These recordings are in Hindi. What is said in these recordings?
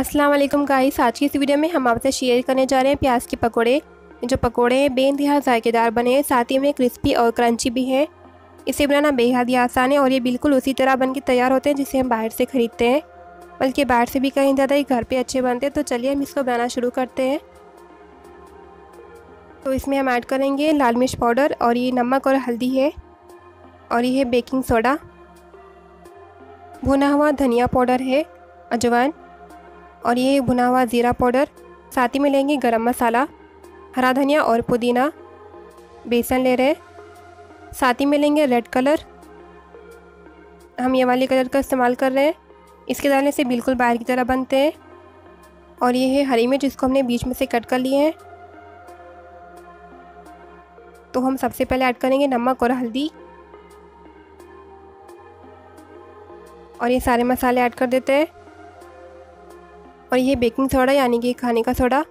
अस्सलाम वालेकुम गाइस, आज की इस वीडियो में हम आपसे शेयर करने जा रहे हैं प्याज के पकोड़े। जो पकोड़े हैं बेइंतहा जायकेदार बने हैं, साथ ही में क्रिस्पी और क्रंची भी हैं। इसे बनाना बेहद ही आसान है और ये बिल्कुल उसी तरह बन के तैयार होते हैं जिसे हम बाहर से ख़रीदते हैं, बल्कि बाहर से भी कहीं ज़्यादा ही घर पे अच्छे बनते हैं। तो चलिए हम इसको बनाना शुरू करते हैं। तो इसमें हम ऐड करेंगे लाल मिर्च पाउडर, और ये नमक और हल्दी है, और ये है बेकिंग सोडा, भुना हुआ धनिया पाउडर है, अजवाइन, और ये भुना हुआ ज़ीरा पाउडर। साथ ही में लेंगे गरम मसाला, हरा धनिया और पुदीना, बेसन ले रहे हैं। साथ ही में लेंगे रेड कलर, हम ये वाले कलर का इस्तेमाल कर रहे हैं, इसके डालने से बिल्कुल बाहर की तरह बनते हैं। और ये है हरी मिर्च, जिसको हमने बीच में से कट कर लिए हैं। तो हम सबसे पहले ऐड करेंगे नमक और हल्दी, और ये सारे मसाले ऐड कर देते हैं। और ये बेकिंग सोडा यानी कि खाने का सोडा।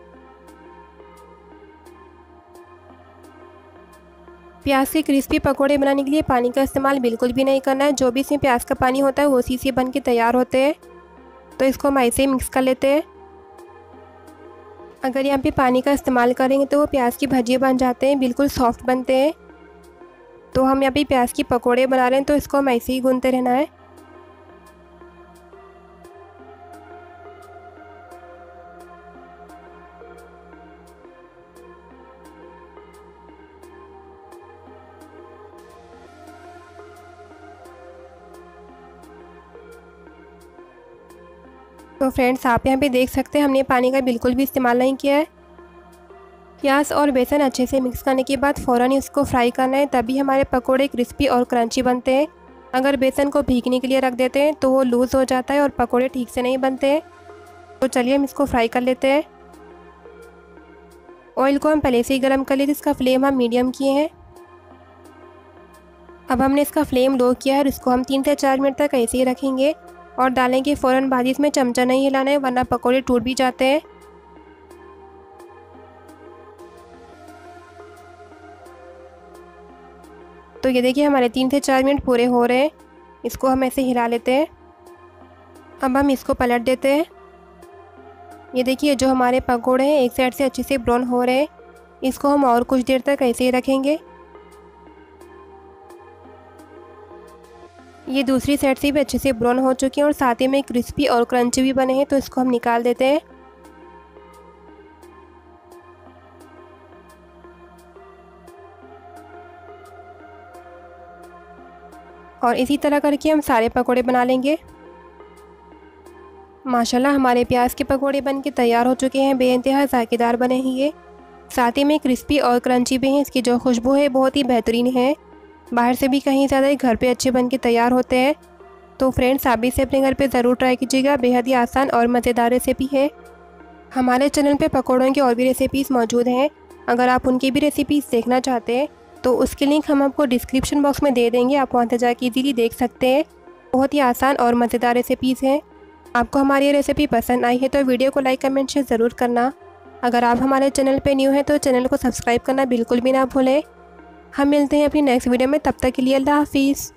प्याज के क्रिस्पी पकोड़े बनाने के लिए पानी का इस्तेमाल बिल्कुल भी नहीं करना है। जो भी इसमें प्याज का पानी होता है वो उसी से बन के तैयार होते हैं। तो इसको हम ऐसे ही मिक्स कर लेते हैं। अगर यहाँ पे पानी का इस्तेमाल करेंगे तो वो प्याज की भजिए बन जाते हैं, बिल्कुल सॉफ्ट बनते हैं। तो हम यहाँ पे प्याज की पकोड़े बना रहे हैं, तो इसको हम ऐसे ही गूंथते रहना है। तो फ्रेंड्स, आप यहाँ पे देख सकते हैं हमने पानी का बिल्कुल भी इस्तेमाल नहीं किया है। प्याज और बेसन अच्छे से मिक्स करने के बाद फ़ौरन ही उसको फ्राई करना है, तभी हमारे पकोड़े क्रिस्पी और क्रंची बनते हैं। अगर बेसन को भीगने के लिए रख देते हैं तो वो लूज़ हो जाता है और पकोड़े ठीक से नहीं बनते हैं। तो चलिए हम इसको फ्राई कर लेते हैं। ऑयल को हम पहले से ही गर्म कर लिए थे, इसका फ्लेम हम मीडियम किए हैं। अब हमने इसका फ्लेम लो किया है और इसको हम 3 से 4 मिनट तक ऐसे ही रखेंगे, और डालेंगे फ़ौरन भाजी। इसमें चमचा नहीं हिलाना है, वरना पकोड़े टूट भी जाते हैं। तो ये देखिए हमारे 3 से 4 मिनट पूरे हो रहे हैं। इसको हम ऐसे हिला लेते हैं। अब हम इसको पलट देते हैं। ये देखिए जो हमारे पकोड़े हैं एक साइड से अच्छे से ब्राउन हो रहे हैं। इसको हम और कुछ देर तक ऐसे ही रखेंगे। ये दूसरी साइड से भी अच्छे से ब्राउन हो चुके हैं और साथ ही में क्रिस्पी और क्रंची भी बने हैं। तो इसको हम निकाल देते हैं। और इसी तरह करके हम सारे पकोड़े बना लेंगे। माशाल्लाह हमारे प्याज के पकोड़े बन के तैयार हो चुके हैं। बेइंतहा जायकेदार बने हैं ये, साथ ही में क्रिस्पी और क्रंची भी हैं। इसकी जो खुशबू है बहुत ही बेहतरीन है। बाहर से भी कहीं ज़्यादा ही घर पे अच्छे बन के तैयार होते हैं। तो फ्रेंड्स, आप भी इसे अपने घर पे ज़रूर ट्राई कीजिएगा। बेहद ही आसान और मज़ेदार रेसिपी है। हमारे चैनल पे पकौड़ों की और भी रेसिपीज़ मौजूद हैं। अगर आप उनकी भी रेसिपीज़ देखना चाहते हैं तो उसकी लिंक हम आपको डिस्क्रिप्शन बॉक्स में दे देंगे। आप वहाँ से जाकर ईजीली देख सकते हैं। बहुत ही आसान और मज़ेदार रेसिपीज़ हैं। आपको हमारी ये रेसिपी पसंद आई है तो वीडियो को लाइक कमेंट शेयर ज़रूर करना। अगर आप हमारे चैनल पे न्यू हैं तो चैनल को सब्सक्राइब करना बिल्कुल भी ना भूलें। हम मिलते हैं अपनी नेक्स्ट वीडियो में, तब तक के लिए अल्लाह हाफिज़।